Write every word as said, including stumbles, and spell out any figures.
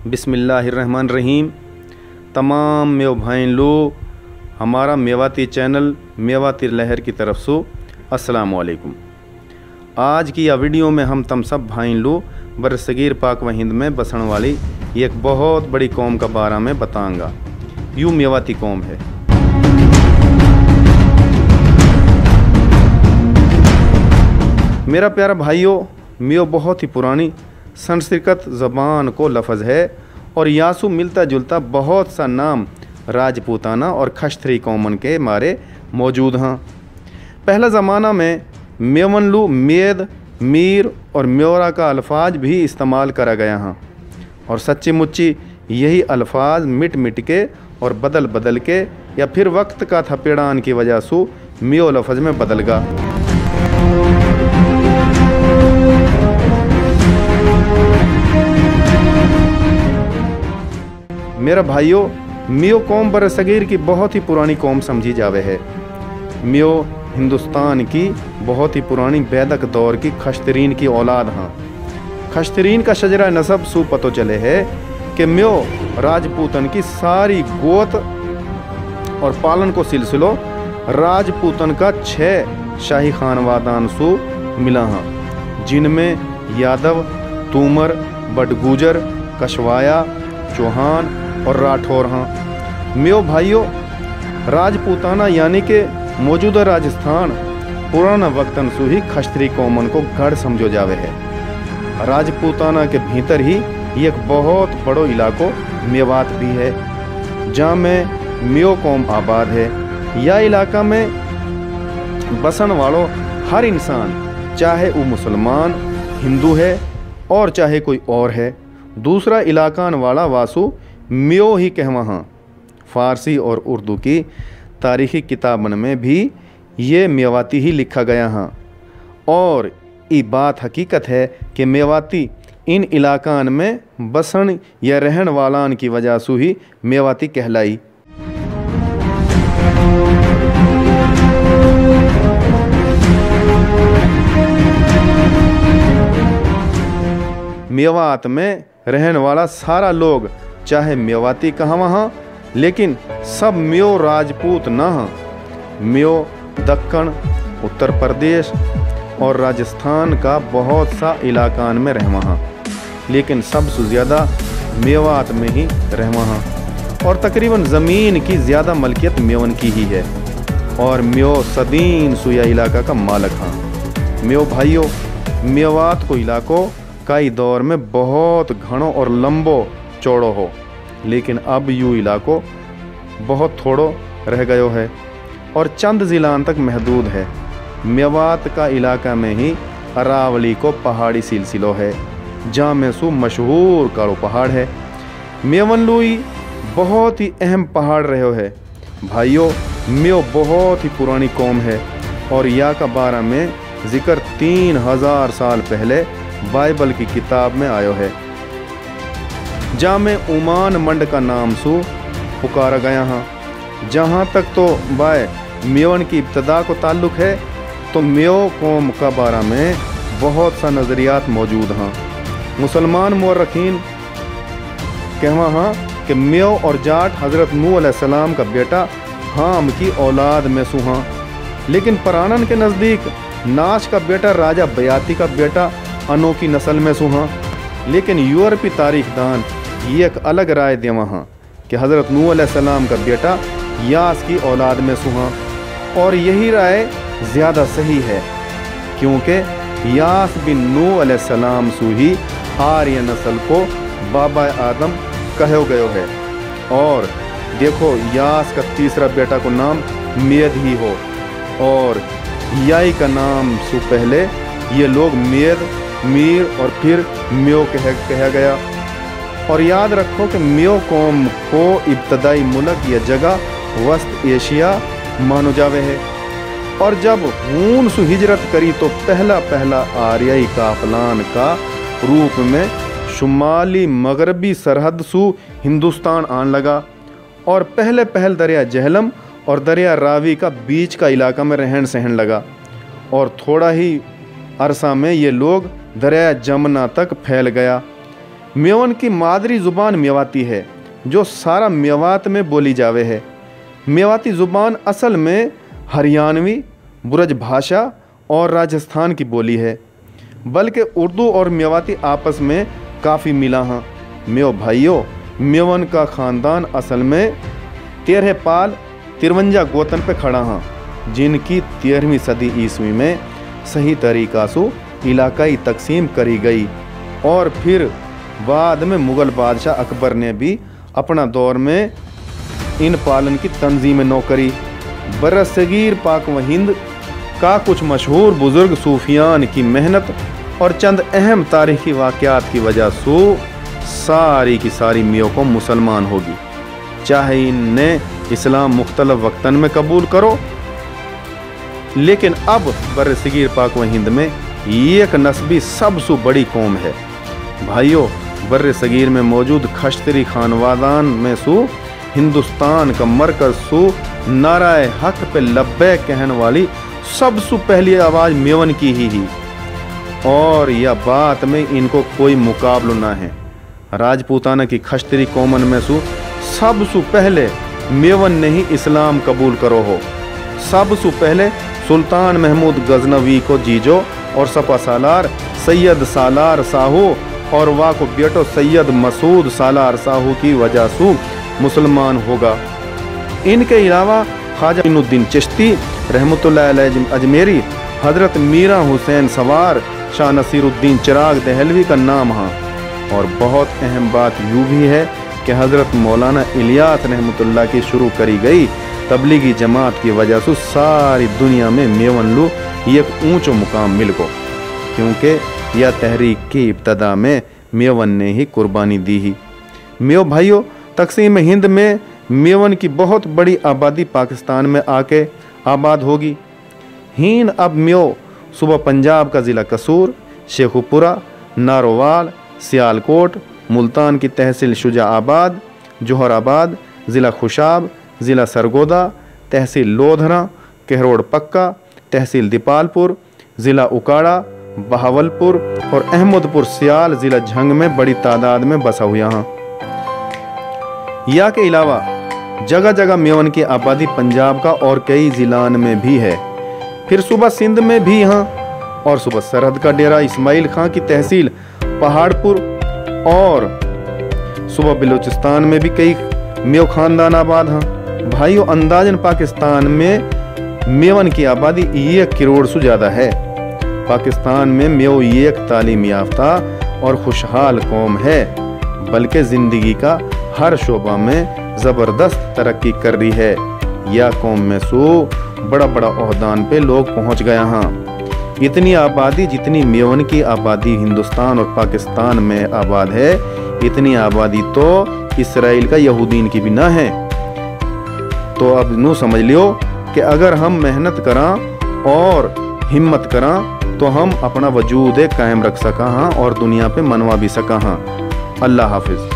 बिस्मिल्लाहिर्रहमानिर्रहीम। तमाम मेव भाई लो हमारा मेवाती चैनल मेवाती लहर की तरफ से अस्सलाम वालेकुम। आज की यह वीडियो में हम तम सब भाई लो बरसगीर पाक व हिंद में बसने वाली एक बहुत बड़ी कौम का बारे में बताऊंगा। यूँ मेवाती कौम है। मेरा प्यारा भाइयों, मेव बहुत ही पुरानी संस्कृत ज़बान को लफ्ज़ है और यासु मिलता जुलता बहुत सा नाम राजपूताना और खश्तरी कौमन के मारे मौजूद हैं। पहला ज़माना में मेवनलू, मेद, मीर और म्योरा का अल्फाज भी इस्तेमाल करा गया हैं और सच्ची मुच्ची यही अल्फाज मिट मिट के और बदल बदल के या फिर वक्त का थपेड़ान की वजह से मेव लफ्ज़ में बदल गा। मेरा भाइयों, मेव कौम बरसगीर की बहुत ही पुरानी कौम समझी जावे है। मेव हिंदुस्तान की बहुत ही पुरानी वैदिक दौर की खश्तरीन की औलाद हैं। खश्तरीन का शजरा नसब सू पतो चले है कि मेव राजपूतन की सारी गोत और पालन को सिलसिलो राजपूतन का छः शाही खानवादान सू मिला हैं, जिनमें यादव, तूमर, बडगुजर, कशवाया, चौहान और राठौर हैं। मेव भाइयों, राजपूताना यानी कि मौजूदा राजस्थान पुराना वक्तन सु ही खश्तरी कौमन को गढ़ समझो जावे है। राजपूताना के भीतर ही एक बहुत बड़ो इलाको मेवात भी है, जहाँ में मेव कौम आबाद है। यह इलाका में बसन वालों हर इंसान, चाहे वो मुसलमान, हिंदू है और चाहे कोई और है, दूसरा इलाकान वाला वासु मेव ही कहवा हाँ। फ़ारसी और उर्दू की तारीख़ी किताबन में भी ये मेवाती ही लिखा गया हाँ। और ये बात हकीकत है कि मेवाती इन इलाकान में बसन या रहन वालान की वजह से ही मेवाती कहलाई। मेवात में रहने वाला सारा लोग चाहे मेवाती कहाँ वहाँ, लेकिन सब मेव राजपूत न हैं। मेव दक्कन, उत्तर प्रदेश और राजस्थान का बहुत सा इलाकान में रहवा हैं, लेकिन सबसे ज़्यादा मेवात में ही रहवा हैं और तकरीबन ज़मीन की ज़्यादा मलकियत मेवन की ही है और मेव सदीन सुया इलाका का मालिक हैं। मेव भाइयों, मेवात को इलाको कई दौर में बहुत घणो और लंबो चौड़ो हो, लेकिन अब यू इलाको बहुत थोड़ो रह गयो है और चंद ज़िलान तक महदूद है। मेवात का इलाका में ही अरावली को पहाड़ी सिलसिलो है, जहाँ में सु मशहूर कालो पहाड़ है। मेवनलुई बहुत ही अहम पहाड़ रहो है। भाइयों, मेव बहुत ही पुरानी कौम है और या का बारे में जिक्र तीन हजार साल पहले बाइबल की किताब में आयो है, जहाँ में उमान मंड का नाम सु पुकारा गया हाँ। जहाँ तक तो बाय मेवन की इब्तदा को ताल्लुक़ है, तो मेव कौम का बारे में बहुत सा नज़रियात मौजूद हैं। मुसलमान मुर्रखीन कहवा हाँ कि मेव और जाट हज़रत नूह अलैहिस्सलाम का बेटा हाम की औलाद में सु हाँ, लेकिन परानन के नज़दीक नाश का बेटा राजा बयाती का बेटा अनो की नस्ल में सु हाँ। लेकिन यूरोपी तारीखदान ये एक अलग राय देवा हाँ कि हज़रत नूह अलैहिस्सलाम का बेटा यास की औलाद में सु हाँ, और यही राय ज़्यादा सही है क्योंकि यास बिन नूह अलैहिस्सलाम सु ही आर्य नस्ल को बाबा आदम कहो गयो है। और देखो, यास का तीसरा बेटा को नाम मेद ही हो और याई का नाम सु पहले ये लोग मेद, मीर और फिर मेव कह कहा गया। और याद रखो कि मेव कौम को इब्तदाई मुल्क या जगह वस्त एशिया मानो जावे है और जब हून सु हिजरत करी तो पहला पहला आर्याई काफलान का रूप में शुमाली मगरबी सरहद सु हिंदुस्तान आन लगा और पहले पहल दरिया जहलम और दरिया रावी का बीच का इलाका में रहन सहन लगा और थोड़ा ही अरसा में ये लोग दरिया जमुना तक फैल गया। मेवन की मादरी ज़ुबान मेवाती है, जो सारा मेवात में बोली जावे है। मेवाती ज़ुबान असल में हरियाणवी, ब्रज भाषा और राजस्थान की बोली है, बल्कि उर्दू और मेवाती आपस में काफ़ी मिला हैं। मेव भाइयों, मेवन का ख़ानदान असल में तेरह पाल तिरवंजा गोतन पे खड़ा हैं, जिनकी तेरहवीं सदी ईस्वी में सही तरीका से इलाकाई तकसीम करी गई और फिर बाद में मुग़ल बादशाह अकबर ने भी अपना दौर में इन पालन की तंजीम नौ करी। बरसगीर पाक व हिंद का कुछ मशहूर बुज़ुर्ग सूफियान की मेहनत और चंद अहम तारीख़ी वाक़यात की वजह से सारी की सारी मियों को मुसलमान होगी, चाहे इनने इस्लाम मुख्तलिफ वक्तन में कबूल करो। लेकिन अब बरसगीर पाक व हिंद में एक नस्बी सबसे बड़ी कौम है। भाइयों, बरसगीर में मौजूद खश्तरी खानवादान में सु हिंदुस्तान का मरकज सु नाराए हक पे लब्बे कहने वाली सबसे पहली आवाज़ मेवन की ही ही और यह बात में इनको कोई मुकाबला ना है। राजपूताना की खश्तरी कौमन में सु सबसे पहले मेवन ने ही इस्लाम कबूल करो हो। सबसे पहले सुल्तान महमूद गजनवी को जीजो और सपा सालार सैयद सालार साहू और वाह को बेटो सैयद मसूद सालार साहू की वजह से मुसलमान होगा। इनके अलावा ख्वाजा इनुद्दीन चिश्ती रहमतुल्लाह अलैह अजमेरी, हजरत मीरा हुसैन सवार, शाह नसीरुद्दीन चिराग दहलवी का नाम है। और बहुत अहम बात यूँ भी है कि हजरत मौलाना इलियास रहमतुल्लाह की शुरू करी गई तबलीगी जमात की वजह से सारी दुनिया में मेवन लू एक ऊंचो मुकाम मिल गो, क्योंकि यह तहरीक की इब्तदा में मेवन ने ही कुर्बानी दी ही। मेव भाइयों, तकसीम हिंद में मेवन की बहुत बड़ी आबादी पाकिस्तान में आके आबाद होगी। हीन अब मेव सुबह पंजाब का ज़िला कसूर, शेखुपुरा, नारोवाल, सियालकोट, मुल्तान की तहसील शुजाआबाद, जोहराबाद, ज़िला खुशाब, ज़िला सरगोदा, तहसील लोधरा, कहरोड़ पक्का, तहसील दीपालपुर, ज़िला उकाड़ा, बहावलपुर और अहमदपुर सियाल ज़िला झंग में बड़ी तादाद में बसा हुआ है। या के अलावा जगह जगह मेवन की आबादी पंजाब का और कई ज़िलान में भी है। फिर सुबह सिंध में भी हैं और सुबह सरहद का डेरा इस्माइल खां की तहसील पहाड़पुर और सुबह बलूचिस्तान में भी कई मेव खानदान आबाद हैं। भाइयों, अंदाजन पाकिस्तान में मेवन की आबादी एक करोड़ से ज़्यादा है। पाकिस्तान में मेव एक तालीम याफ्ता और खुशहाल कौम है, बल्कि ज़िंदगी का हर शोबा में ज़बरदस्त तरक्की कर रही है। यह कौम में सो बड़ा बड़ा ओहदान पे लोग पहुंच गया हैं। इतनी आबादी जितनी मेवन की आबादी हिंदुस्तान और पाकिस्तान में आबाद है, इतनी आबादी तो इसराइल का यहूदीन की भी ना है। तो अब नू समझ लियो कि अगर हम मेहनत करा और हिम्मत करा तो हम अपना वजूद कायम रख सका हाँ और दुनिया पे मनवा भी सका हाँ। अल्लाह हाफिज़।